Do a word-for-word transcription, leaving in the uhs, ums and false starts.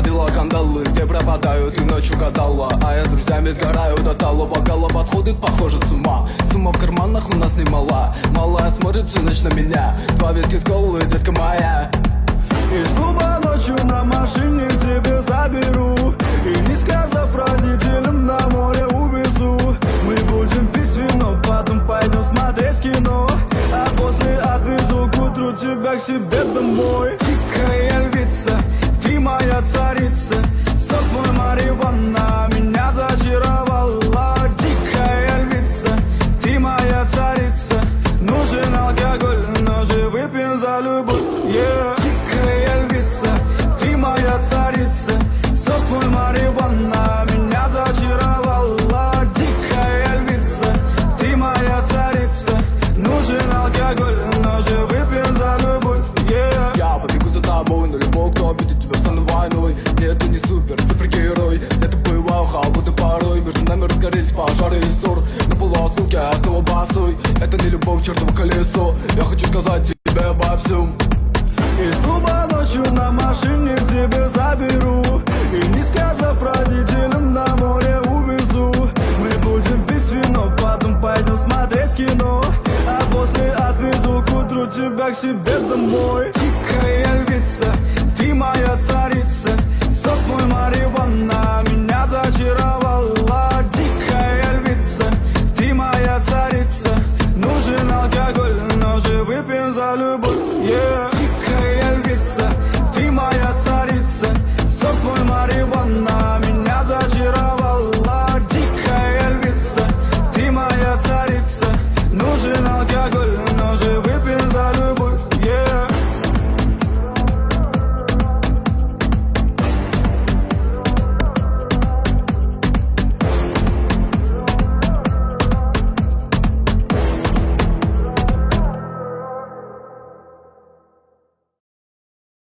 надела кандалы. Где пропадаю, ты ночью гадала, а я друзьями сгораю до талого. Гала подходит, похоже, с ума. Сумма в карманах у нас немала. Малая смотрит всю ночь на меня. Два виски с колой, детка моя. Из клуба ночью на машине к тебе заберу. И не сказав родителям, на море увезу. Мы будем пить вино, потом пойдем смотреть кино. А после отвезу к утру тебя к себе домой. Дикая львица, ты моя царица. Сок мой марихуана меня зачаровала. Дикая львица, ты моя царица. Нужен алкоголь, но же выпьем за любовь, yeah. Дикая львица, ты моя царица. Сок мой марихуана меня зачаровала. Дикая львица, ты моя царица. Нужен алкоголь, но же выпьем за любовь, yeah. Я побегу за тобой, но любовь, кто обидит тебя, стану войной. Нет, ты не супер, супергерой. Это бываю холодный порой. Между нами разгорелись пожары и ссор. На полуоснуке я снова босой. Это не любовь, чертово колесо. Я хочу сказать тебе обо всем. Из клуба ночью на машине к тебе заберу. И не сказав родителям, на море увезу. Мы будем пить вино, потом пойдем смотреть кино. А после отвезу к утру тебя к себе домой. Дикая львица, ты моя царица. Сок мой марихуана меня зачаровала. Дикая львица, ты моя царица. Нужен алкоголь,